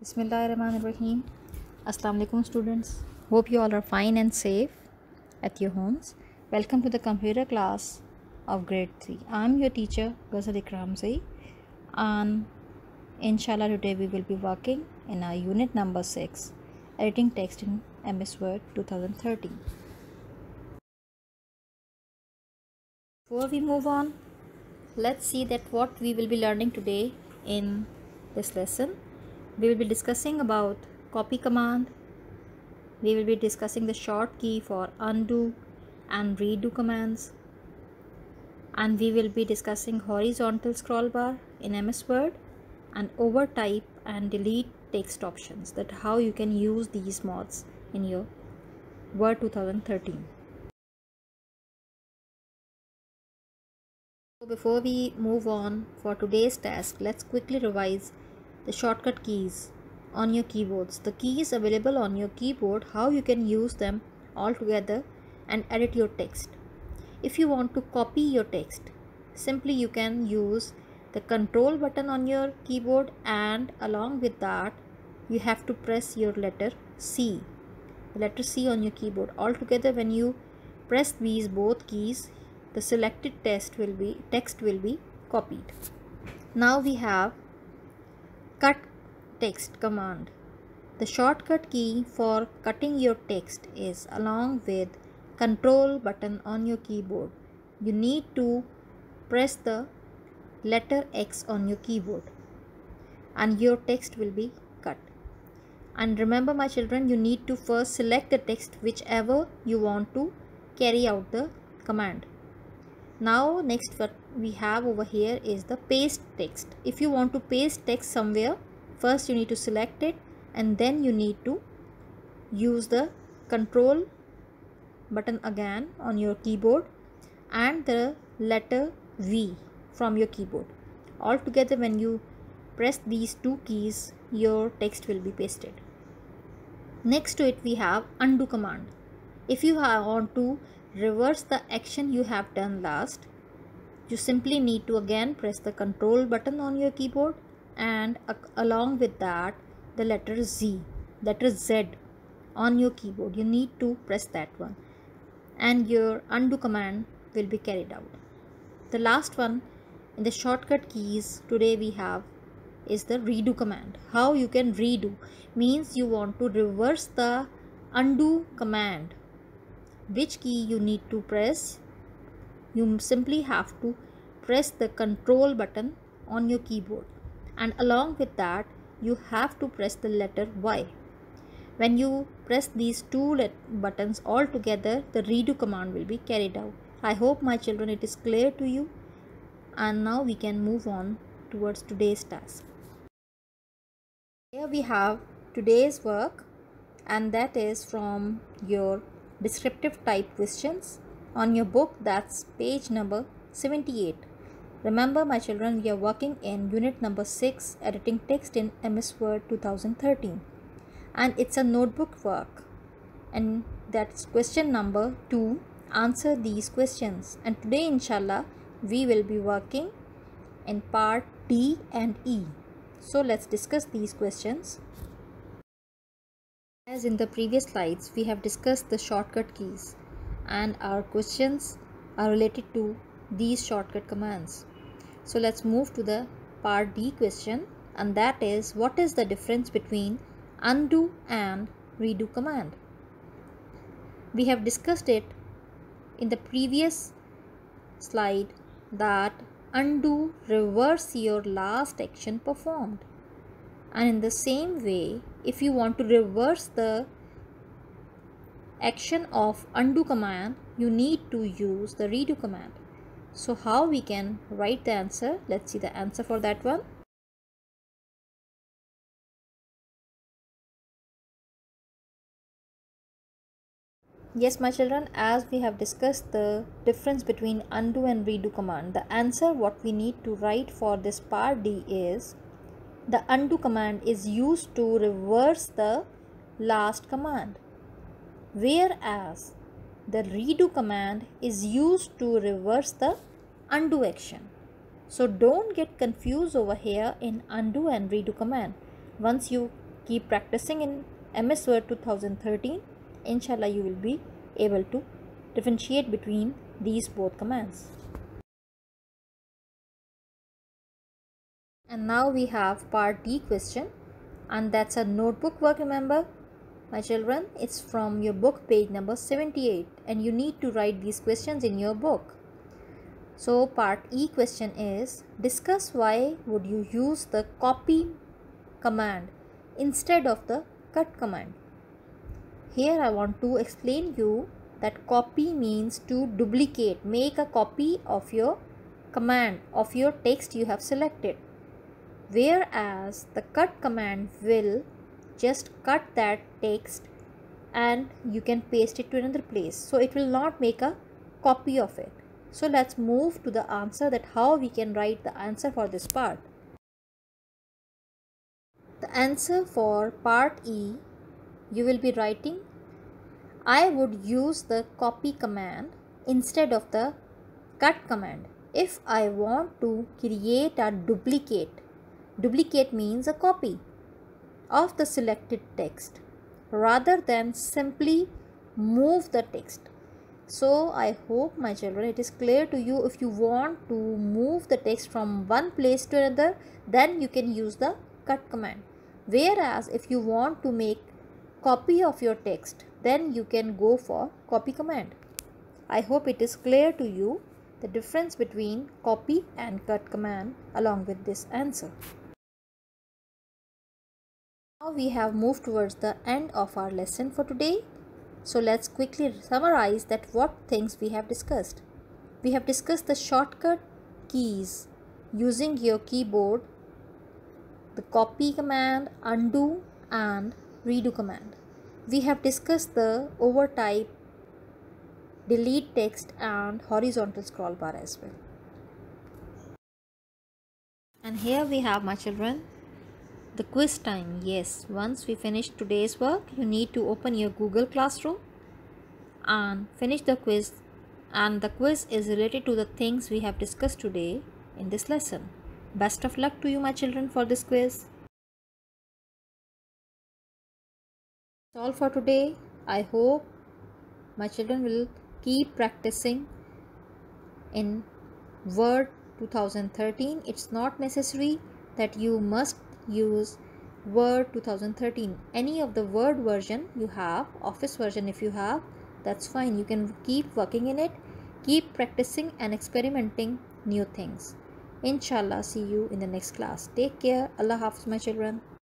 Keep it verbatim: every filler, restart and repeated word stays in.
Bismillahirrahmanirrahim. Assalamu alaikum students. Hope you all are fine and safe at your homes. Welcome to the computer class of grade three. I am your teacher Ghazal Ikram Zai, and inshallah today we will be working in our unit number six, editing text in M S Word twenty thirteen. Before we move on, let's see that what we will be learning today in this lesson. We will be discussing about copy command. We will be discussing the short key for undo and redo commands. And we will be discussing horizontal scroll bar in M S Word and overtype and delete text options, that how you can use these mods in your Word twenty thirteen. So before we move on for today's task, let's quickly revise the shortcut keys on your keyboards. The keys available on your keyboard, how you can use them all together and edit your text. If you want to copy your text, simply you can use the control button on your keyboard, and along with that you have to press your letter C, the letter C on your keyboard. Altogether, when you press these both keys, the selected text will be text will be copied. Now we have cut text command. The shortcut key for cutting your text is along with control button on your keyboard. You need to press the letter X on your keyboard and your text will be cut. And remember, my children, you need to first select the text whichever you want to carry out the command. Now next what we have over here is the paste text. If you want to paste text somewhere, first you need to select it and then you need to use the control button again on your keyboard and the letter V from your keyboard. Altogether, when you press these two keys, your text will be pasted. Next to it we have undo command. If you want to reverse the action you have done last, you simply need to again press the control button on your keyboard and uh, along with that the letter Z, letter Z on your keyboard. You need to press that one and your undo command will be carried out. The last one in the shortcut keys today we have is the redo command. How you can redo means you want to reverse the undo command. Which key you need to press? You simply have to press the control button on your keyboard and along with that you have to press the letter Y. When you press these two buttons all together, the redo command will be carried out. I hope, my children, it is clear to you, and now we can move on towards today's task. Here we have today's work, and that is from your descriptive type questions on your book. That's page number seventy-eight. Remember, my children, we are working in unit number six, editing text in M S Word twenty thirteen, and it's a notebook work, and that's question number two. Answer these questions, and today inshallah we will be working in part D and E. So let's discuss these questions. As in the previous slides, we have discussed the shortcut keys, and our questions are related to these shortcut commands. So let's move to the part D question, and that is, what is the difference between undo and redo command? We have discussed it in the previous slide that undo reverse your last action performed, and in the same way, if you want to reverse the action of undo command, you need to use the redo command. So how we can write the answer? Let's see the answer for that one. Yes, my children, as we have discussed the difference between undo and redo command, the answer what we need to write for this part D is, the undo command is used to reverse the last command, whereas the redo command is used to reverse the undo action. So don't get confused over here in undo and redo command. Once you keep practicing in M S Word two thousand thirteen. Inshallah, you will be able to differentiate between these both commands. And now we have part D question, and that's a notebook work. Remember, my children, it's from your book page number seventy-eight, and you need to write these questions in your book. So part E question is, discuss why would you use the copy command instead of the cut command. Here I want to explain you that copy means to duplicate, make a copy of your command, of your text you have selected, whereas the cut command will just cut that text and you can paste it to another place, so it will not make a copy of it. So let's move to the answer, that how we can write the answer for this part. The answer for part E, you will be writing, I would use the copy command instead of the cut command if I want to create a duplicate. Duplicate means a copy of the selected text rather than simply move the text. So I hope, my children, it is clear to you. If you want to move the text from one place to another, then you can use the cut command. Whereas if you want to make copy of your text, then you can go for copy command. I hope it is clear to you the difference between copy and cut command along with this answer. Now we have moved towards the end of our lesson for today. So let's quickly summarize that what things we have discussed. We have discussed the shortcut keys using your keyboard, the copy command, undo and redo command. We have discussed the overtype, delete text and horizontal scroll bar as well. And here we have, my children, the quiz time. Yes, once we finish today's work, you need to open your Google Classroom and finish the quiz, and the quiz is related to the things we have discussed today in this lesson. Best of luck to you, my children, for this quiz. That's all for today. I hope my children will keep practicing in Word two thousand thirteen. It's not necessary that you must use Word two thousand thirteen. Any of the Word version you have, Office version if you have, that's fine. You can keep working in it, keep practicing and experimenting new things. Inshallah, see you in the next class. Take care. Allah Hafiz, my children.